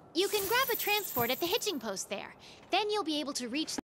You can grab a transport at the hitching post there. Then you'll be able to reach